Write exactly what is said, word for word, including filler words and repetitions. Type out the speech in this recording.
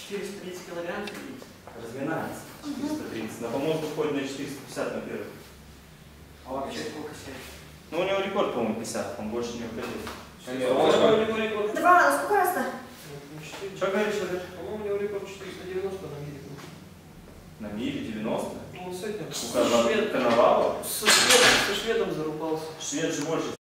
четыреста тридцать килограмм. Разминается. четыреста тридцать. На помост выходит на четыреста пятьдесят на первый. А вообще сколько сядет? Ну у него рекорд, по-моему, пятьдесят, он больше не выходил. Два, сколько раз-то? Что говоришь, Игорь? По-моему, у него рекорд четыреста девяносто на мире. На мире девяносто? Ну, с этим. У Коновалова? Со шведом, со шведом зарубался. Швед же больше.